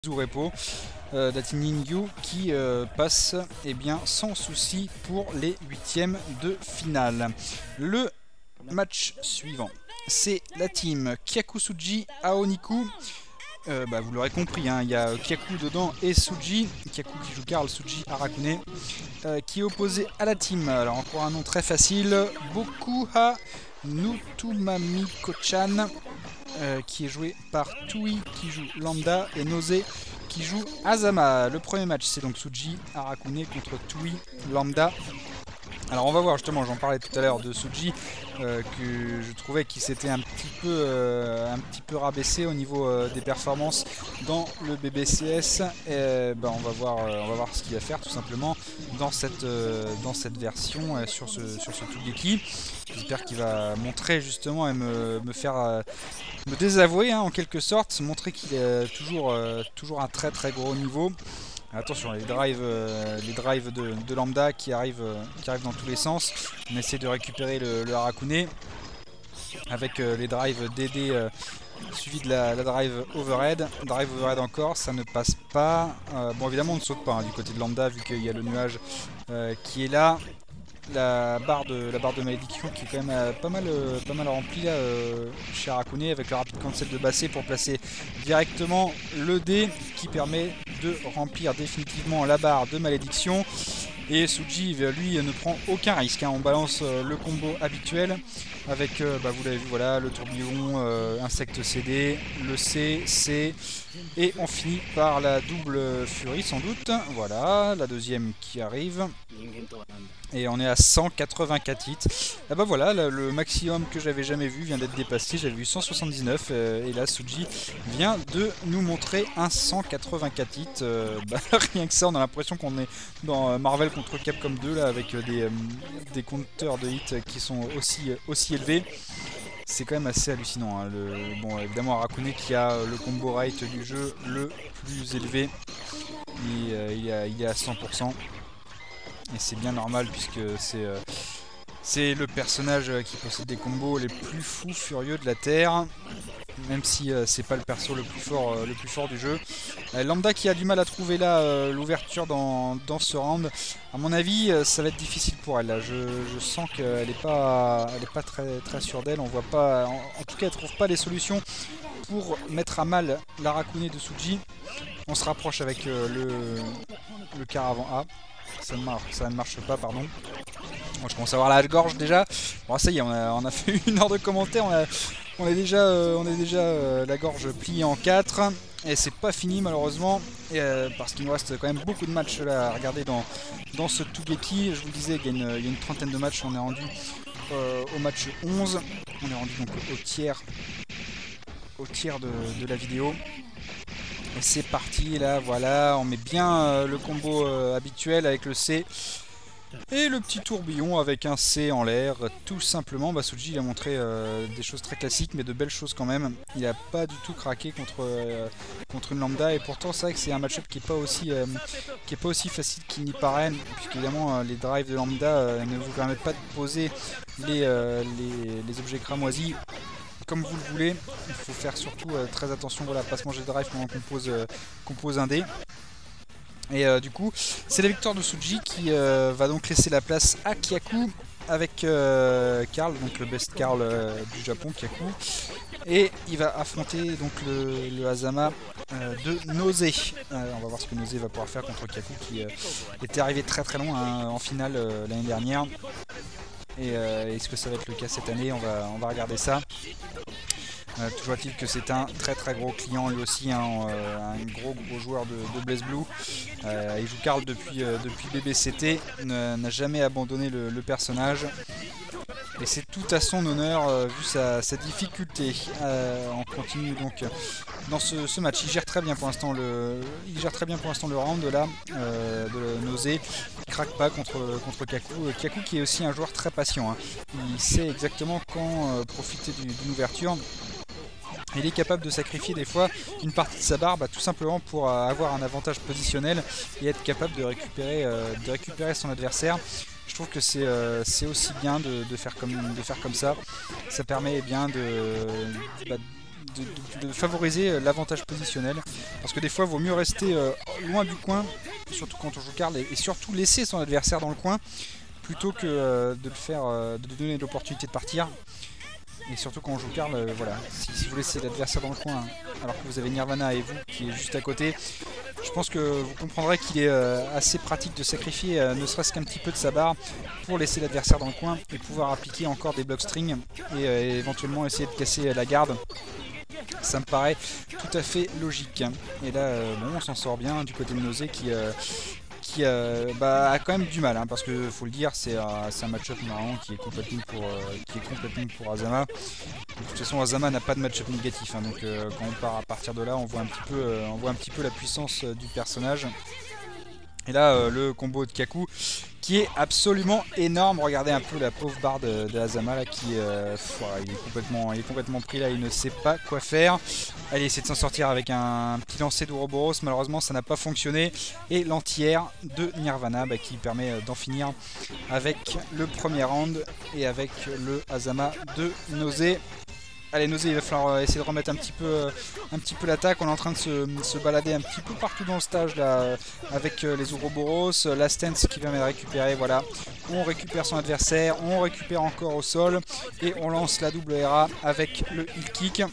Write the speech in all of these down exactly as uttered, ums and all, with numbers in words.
Zurepo euh, d'Atiningyu qui euh, passe eh bien, sans souci pour les huitièmes de finale. Le match suivant, c'est la team Kyakusuji Aoniku. Euh, bah, vous l'aurez compris, hein, il y a Kyaku dedans et Suji, Kyaku qui joue Karl, Suji Arakune, euh, qui est opposé à la team. Alors encore un nom très facile, Bokuha Nutumami Kochan, euh, qui est joué par Tui qui joue Lambda et Nose qui joue Azama. Le premier match c'est donc Suji Arakune contre Tui Lambda. Alors on va voir justement, j'en parlais tout à l'heure de Suji, euh, que je trouvais qu'il s'était un petit peu euh, un petit peu rabaissé au niveau euh, des performances dans le B B C S. Et, ben, on va voir euh, on va voir ce qu'il va faire tout simplement dans cette euh, dans cette version euh, sur ce sur ce Tougeki. J'espère qu'il va montrer justement et me, me faire euh, me désavouer hein, en quelque sorte, montrer qu'il est toujours euh, toujours un très très gros niveau. Attention, les drives, euh, les drives de, de Lambda qui arrivent, euh, qui arrivent dans tous les sens. On essaie de récupérer le, le Harakune avec euh, les drives D D euh, suivi de la, la drive overhead. Drive overhead encore, ça ne passe pas. Euh, bon, évidemment, on ne saute pas hein, du côté de Lambda vu qu'il y a le nuage euh, qui est là. La barre, de, la barre de malédiction qui est quand même euh, pas, mal, euh, pas mal remplie là, euh, chez Harakune avec le rapide cancel de Bassé pour placer directement le dé qui permet de remplir définitivement la barre de malédiction. Et Suji lui ne prend aucun risque, hein. On balance euh, le combo habituel avec, euh, bah, vous l'avez vu, voilà, le tourbillon, euh, insecte C D, le C, C, et on finit par la double furie sans doute. Voilà, la deuxième qui arrive. Et on est à cent quatre-vingt-quatre hits. Et bah voilà, le maximum que j'avais jamais vu vient d'être dépassé. J'avais vu cent soixante-dix-neuf euh, et là Suji vient de nous montrer un cent quatre-vingt-quatre hits. Euh, bah, rien que ça, on a l'impression qu'on est dans Marvel contre Capcom deux là, avec des, euh, des compteurs de hits qui sont aussi, aussi élevés. C'est quand même assez hallucinant. Hein. Le, bon, évidemment, Harakune qui a le combo rate du jeu le plus élevé. Il, euh, il, est, à, il est à cent pour cent. Et c'est bien normal puisque c'est euh, c'est le personnage qui possède des combos les plus fous furieux de la Terre. Même si euh, c'est pas le perso le plus fort, euh, le plus fort du jeu. Euh, Lambda qui a du mal à trouver là euh, l'ouverture dans, dans ce round. À mon avis, euh, ça va être difficile pour elle. Là. Je, je sens qu'elle n'est pas, elle est pas très, très sûre d'elle. On voit pas, en, en tout cas, elle trouve pas les solutions pour mettre à mal l'Harakune de Suji. On se rapproche avec euh, le, le caravan A. Ça ne, marche, ça ne marche pas, pardon. Moi, je commence à avoir la gorge déjà. Bon, ça y est, on a, on a fait une heure de commentaires. On, a, on est déjà, euh, on est déjà euh, la gorge pliée en quatre. Et c'est pas fini malheureusement. Et, euh, parce qu'il nous reste quand même beaucoup de matchs là, à regarder dans, dans ce Tougeki. Je vous le disais, il y, a une, il y a une trentaine de matchs. On est rendu euh, au match onze. On est rendu donc au tiers, au tiers de, de la vidéo. Et c'est parti là, voilà, on met bien euh, le combo euh, habituel avec le C. Et le petit tourbillon avec un C en l'air, tout simplement. Bah, Suji il a montré euh, des choses très classiques, mais de belles choses quand même. Il n'a pas du tout craqué contre, euh, contre une lambda, et pourtant c'est vrai que c'est un match-up qui n'est pas, aussi, euh, qui est pas aussi facile qu'il n'y paraît, puisque évidemment euh, les drives de lambda euh, ne vous permettent pas de poser les, euh, les, les objets cramoisis comme vous le voulez. Il faut faire surtout euh, très attention, voilà, pas se manger de drive pendant qu'on pose, euh, qu'on pose un dé. Et euh, du coup, c'est la victoire de Suji qui euh, va donc laisser la place à Kyaku avec euh, Karl, donc le best Karl euh, du Japon, Kyaku. Et il va affronter donc le, le Azama euh, de Nose. Euh, on va voir ce que Nose va pouvoir faire contre Kyaku qui euh, était arrivé très très loin hein, en finale euh, l'année dernière. Et euh, est-ce que ça va être le cas cette année? On va, on va regarder ça. Euh, toujours est-il que c'est un très très gros client lui aussi, hein, euh, un gros gros joueur de, de BlazBlue. Euh, il joue Karl depuis, euh, depuis B B C T, n'a jamais abandonné le, le personnage. Et c'est tout à son honneur euh, vu sa, sa difficulté. Euh, on continue donc dans ce, ce match. Il gère très bien pour l'instant le, il gère très bien pour l'instant le round là euh, de Nausée. Il craque pas contre contre Kyaku. Kyaku qui est aussi un joueur très patient. Hein. Il sait exactement quand euh, profiter d'une ouverture. Il est capable de sacrifier des fois une partie de sa barre bah, tout simplement pour euh, avoir un avantage positionnel et être capable de récupérer, euh, de récupérer son adversaire. Je trouve que c'est euh, aussi bien de, de, faire comme, de faire comme ça. Ça permet eh bien de, bah, de, de favoriser l'avantage positionnel. Parce que des fois, il vaut mieux rester euh, loin du coin, surtout quand on joue Karl, et, et surtout laisser son adversaire dans le coin, plutôt que euh, de le faire, euh, de lui donner l'opportunité de partir. Et surtout quand on joue Karl, euh, voilà, si, si vous laissez l'adversaire dans le coin, alors que vous avez Nirvana et vous qui est juste à côté, je pense que vous comprendrez qu'il est euh, assez pratique de sacrifier euh, ne serait-ce qu'un petit peu de sa barre pour laisser l'adversaire dans le coin et pouvoir appliquer encore des blocs string et, euh, et éventuellement essayer de casser la garde. Ça me paraît tout à fait logique. Et là, euh, bon, on s'en sort bien du côté de Nausée qui... Euh, qui euh, bah, a quand même du mal, hein, parce que faut le dire, c'est euh, un match-up normalement qui est complètement pour, euh, qui est complètement pour Azama. De toute façon, Azama n'a pas de match-up négatif, hein, donc euh, quand on part à partir de là, on voit un petit peu, euh, on voit un petit peu la puissance euh, du personnage. Et là, euh, le combo de Kaku qui est absolument énorme. Regardez un peu la pauvre barre de, de Azama là, qui euh, pff, ouais, il, est complètement, il est complètement pris là, il ne sait pas quoi faire. Allez, essayer de s'en sortir avec un petit lancer d'Ouroboros. Malheureusement, ça n'a pas fonctionné. Et l'anti-air de Nirvana bah, qui permet d'en finir avec le premier round et avec le Azama de Nausée. Allez, Nausée, il va falloir essayer de remettre un petit peu, un petit peu l'attaque. On est en train de se, se balader un petit peu partout dans le stage là, avec les Ouroboros. La stance qui vient de récupérer, voilà. On récupère son adversaire, on récupère encore au sol et on lance la double R A avec le heel kick.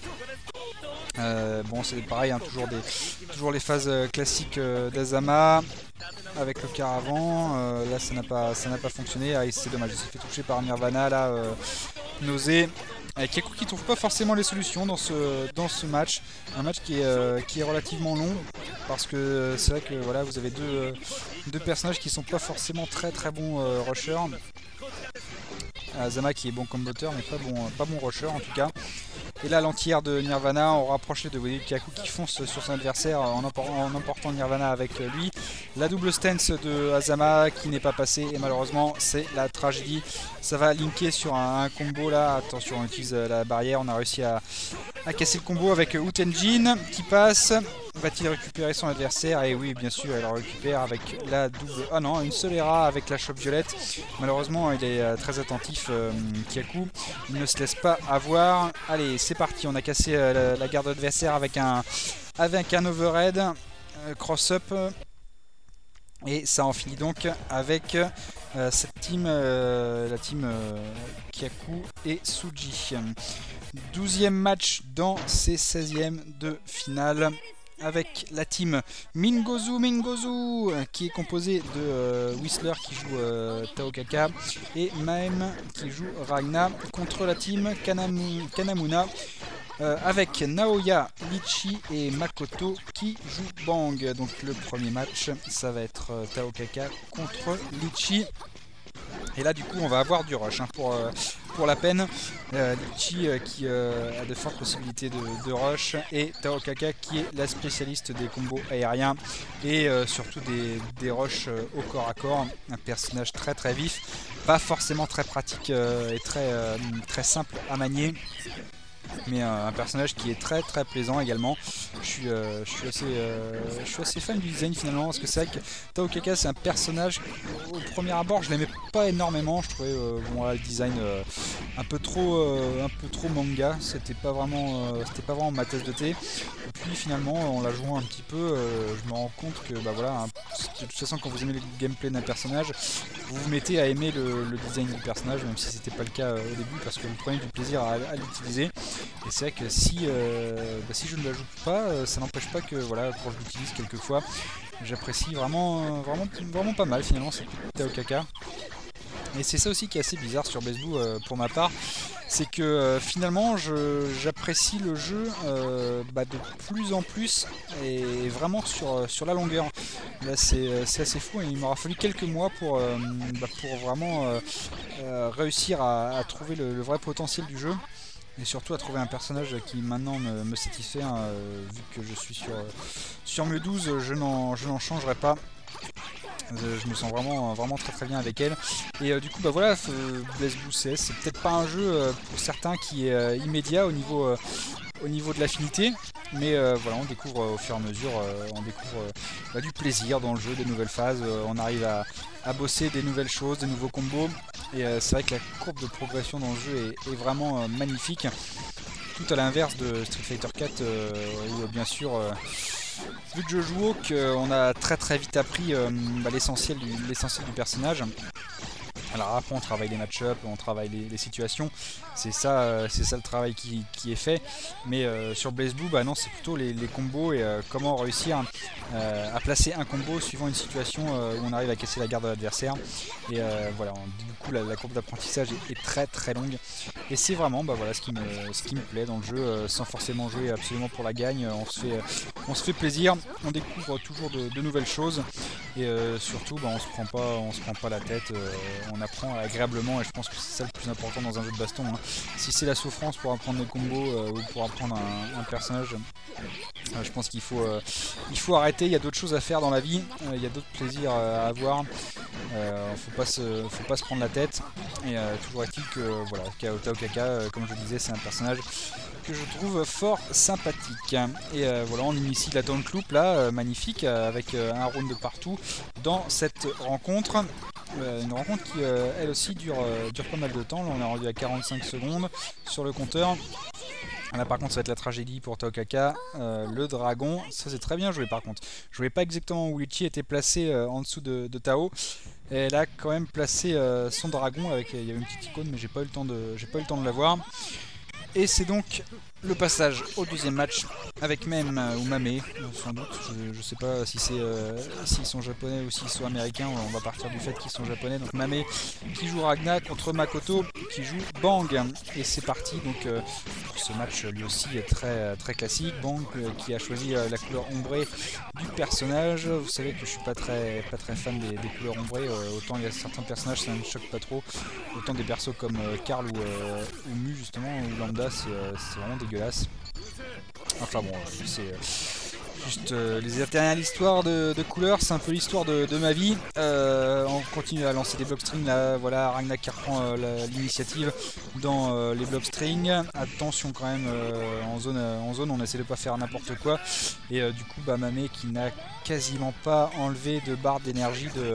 Euh, bon, c'est pareil, hein, toujours, des, toujours les phases classiques euh, d'Azama avec le caravan. Euh, là, ça n'a pas, ça n'a pas fonctionné. Ah, c'est dommage, il s'est fait toucher par Nirvana là, euh, Nausée. Avec Kaku qui ne trouve pas forcément les solutions dans ce, dans ce match. Un match qui est, euh, qui est relativement long. Parce que c'est vrai que voilà, vous avez deux, euh, deux personnages qui ne sont pas forcément très très bons euh, rushers. Azama qui est bon combateur mais pas bon, pas bon rusher en tout cas. Et là l'anti-air de Nirvana, on rapproche les deux, vous voyez Kaku qui fonce sur son adversaire en, empor en emportant Nirvana avec lui. La double stance de Azama qui n'est pas passée et malheureusement c'est la tragédie. Ça va linker sur un, un combo là, attention on utilise la barrière, on a réussi à, à casser le combo avec Utenjin qui passe. Va-t-il récupérer son adversaire? Et oui, bien sûr, elle le récupère avec la double... Ah non, une seule E R A avec la chope violette. Malheureusement, il est euh, très attentif, euh, Kaku. Il ne se laisse pas avoir. Allez, c'est parti. On a cassé euh, la, la garde adversaire avec un, avec un overhead. Euh, cross-up. Et ça en finit donc avec euh, cette team, euh, la team euh, Kaku et Suji. douzième match dans ces seizièmes de finale. Avec la team Mingozu Mingozu qui est composée de euh, Whistler qui joue euh, Taokaka et Maem qui joue Ragna contre la team Kanamu, Kanamuna euh, avec Naoya, Lichi et Makoto qui jouent Bang. Donc le premier match ça va être euh, Taokaka contre Lichi. Et là du coup on va avoir du rush hein, pour, euh, pour la peine. Euh, Lichi euh, qui euh, a de fortes possibilités de, de rush et Taokaka qui est la spécialiste des combos aériens et euh, surtout des, des rushs euh, au corps à corps. Un personnage très très vif, pas forcément très pratique euh, et très, euh, très simple à manier. Mais euh, un personnage qui est très très plaisant également. Je suis, euh, je suis, assez, euh, je suis assez fan du design finalement parce que c'est vrai que Taokaka c'est un personnage au premier abord je l'aimais pas énormément. Je trouvais euh, bon, là, le design euh, un peu trop euh, un peu trop manga. C'était pas vraiment euh, c'était pas vraiment ma tasse de thé. Et puis finalement en la jouant un petit peu euh, je me rends compte que bah voilà hein, de toute façon quand vous aimez le gameplay d'un personnage vous vous mettez à aimer le, le design du personnage même si c'était pas le cas euh, au début parce que vous prenez du plaisir à, à l'utiliser. Et c'est vrai que si, euh, bah si je ne l'ajoute pas, euh, ça n'empêche pas que voilà, quand je l'utilise quelquefois, j'apprécie vraiment, euh, vraiment, vraiment pas mal finalement cette petite Taokaka. Et c'est ça aussi qui est assez bizarre sur BlazBlue euh, pour ma part, c'est que euh, finalement j'apprécie le jeu euh, bah, de plus en plus et vraiment sur, sur la longueur. Là c'est assez fou et il m'aura fallu quelques mois pour, euh, bah, pour vraiment euh, euh, réussir à, à trouver le, le vrai potentiel du jeu. Et surtout à trouver un personnage qui maintenant me, me satisfait, hein, euh, vu que je suis sur, euh, sur M douze, je n'en changerai pas. Euh, je me sens vraiment, vraiment très très bien avec elle. Et euh, du coup, bah voilà, euh, BlazBlue C S, c'est peut-être pas un jeu euh, pour certains qui est euh, immédiat au niveau, euh, au niveau de l'affinité. Mais euh, voilà, on découvre euh, au fur et à mesure, euh, on découvre euh, bah, du plaisir dans le jeu, des nouvelles phases, euh, on arrive à, à bosser des nouvelles choses, des nouveaux combos. Et euh, c'est vrai que la courbe de progression dans le jeu est, est vraiment euh, magnifique. tout à l'inverse de Street Fighter quatre euh, où bien sûr euh, vu que je joue Hawk, euh, on a très très vite appris euh, bah, l'essentiel du, l'essentiel du personnage. Alors après on travaille les match-up, on travaille les, les situations, c'est ça, euh, c'est ça le travail qui, qui est fait. Mais euh, sur BlazBlue, bah non, c'est plutôt les, les combos et euh, comment réussir euh, à placer un combo suivant une situation euh, où on arrive à casser la garde de l'adversaire. Et euh, voilà, on, du coup la, la courbe d'apprentissage est, est très très longue. Et c'est vraiment bah, voilà, ce, qui me, ce qui me plaît dans le jeu, euh, sans forcément jouer absolument pour la gagne. On se fait, on se fait plaisir, on découvre toujours de, de nouvelles choses. Et euh, surtout, bah, on se prend pas, on se prend pas la tête. Euh, on apprend agréablement et je pense que c'est ça le plus important dans un jeu de baston. Hein. Si c'est la souffrance pour apprendre les combos euh, ou pour apprendre un, un personnage, euh, je pense qu'il faut, euh, il faut arrêter. Il y a d'autres choses à faire dans la vie, euh, il y a d'autres plaisirs euh, à avoir. Euh, faut pas se, faut pas se prendre la tête. Et euh, toujours est-il que voilà, Tao Kaka, euh, comme je le disais, c'est un personnage que je trouve fort sympathique. Et euh, voilà, on initie la Taunt Loop là, euh, magnifique, euh, avec euh, un round de partout dans cette rencontre. Euh, une rencontre qui euh, elle aussi dure, euh, dure pas mal de temps. Là on est rendu à quarante-cinq secondes sur le compteur. Là par contre ça va être la tragédie pour Tao Kaka, euh, le dragon, ça c'est très bien joué par contre. Je voyais pas exactement où Ichi était placé euh, en dessous de, de Tao. Et elle a quand même placé euh, son dragon avec, il y avait une petite icône mais j'ai pas eu le temps de, j'ai pas eu le temps de la voir. Et c'est donc le passage au deuxième match avec Mem ou Mame, sans doute. Je, je sais pas si c'est euh, s'ils sont japonais ou s'ils sont américains. On va partir du fait qu'ils sont japonais. Donc Mame qui joue Ragna contre Makoto qui joue Bang. Et c'est parti donc euh, pour ce match lui aussi est très très classique. Bang euh, qui a choisi euh, la couleur ombrée du personnage. Vous savez que je suis pas très pas très fan des, des couleurs ombrées. Euh, autant il y a certains personnages ça ne me choque pas trop. Autant des persos comme euh, Karl ou, euh, ou Mu justement ou Lambda c'est euh, vraiment dégueulasse. Enfin bon, euh, c'est euh, juste euh, les éternelles histoires de, de couleurs, c'est un peu l'histoire de, de ma vie. Euh, on continue à lancer des blockstrings là, voilà Ragna qui reprend euh, l'initiative dans euh, les blockstrings. Attention quand même euh, en, zone, euh, en zone, on essaie de pas faire n'importe quoi. Et euh, du coup, bah, Mame qui n'a quasiment pas enlevé de barre d'énergie de,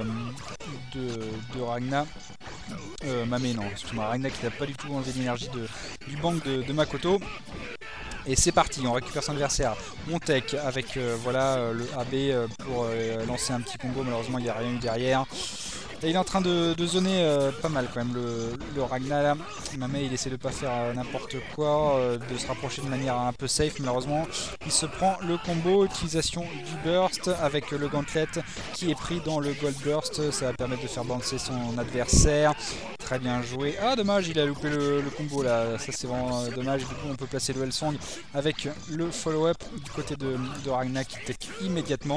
de, de Ragna. Euh, Mame non, excuse-moi, Ragna qui n'a pas du tout enlevé d'énergie du banc de, de Makoto. Et c'est parti, on récupère son adversaire, on tech avec euh, voilà, euh, le A B euh, pour euh, lancer un petit combo, malheureusement il n'y a rien eu derrière. Et il est en train de, de zoner euh, pas mal quand même le, le Ragna là. Mame il essaie de pas faire euh, n'importe quoi, euh, de se rapprocher de manière un peu safe, malheureusement il se prend le combo, utilisation du burst avec le gauntlet qui est pris dans le gold burst, ça va permettre de faire bouncer son adversaire. Très bien joué. Ah dommage, il a loupé le, le combo là, ça c'est vraiment euh, dommage. Du coup on peut placer le Hellsong avec le follow-up du côté de, de Ragna qui tech immédiatement.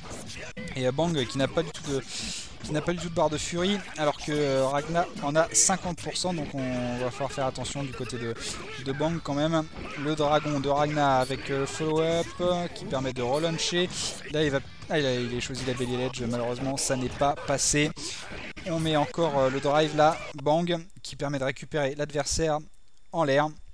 Et euh, Bang qui n'a pas du tout de qui n'a pas du tout de barre de furie alors que euh, Ragna en a cinquante pour cent, donc on va falloir faire attention du côté de, de Bang quand même. Le dragon de Ragna avec euh, follow-up qui permet de relancer. Là il va ah, il, a, il a choisi la Belly Ledge, malheureusement ça n'est pas passé. On met encore euh, le drive là, Bang qui permet de récupérer l'adversaire en l'air.